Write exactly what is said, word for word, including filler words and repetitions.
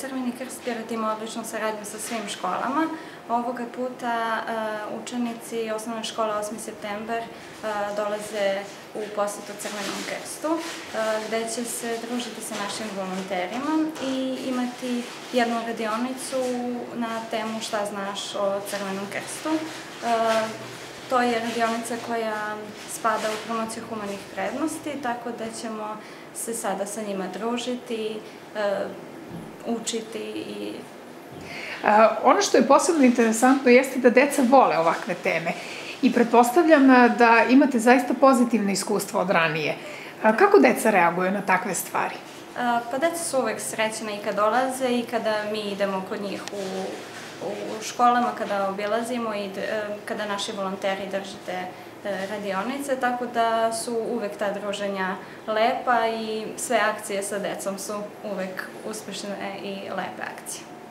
Crveni krst Pirot ima odličnu saradnju sa svim školama. Ovoga puta učenici osnovne škole osmi septembar dolaze u posetu Crvenom krstu, gde će se družiti sa našim volonterima i imati jednu radionicu na temu šta znaš o Crvenom krstu. To je radionica koja spada u promociju humanih vrednosti, tako da ćemo se sada sa njima družiti, učiti i... Ono što je posebno interesantno jeste da deca vole ovakve teme i pretpostavljam da imate zaista pozitivne iskustva od ranije. Kako deca reaguju na takve stvari? Pa deca su uvek srećna i kad dolaze i kada mi idemo kod njih u u školama, kada obilazimo i kada naši volonteri drže te radionice, tako da su uvek ta druženja lepa i sve akcije sa decom su uvek uspešne i lepe akcije.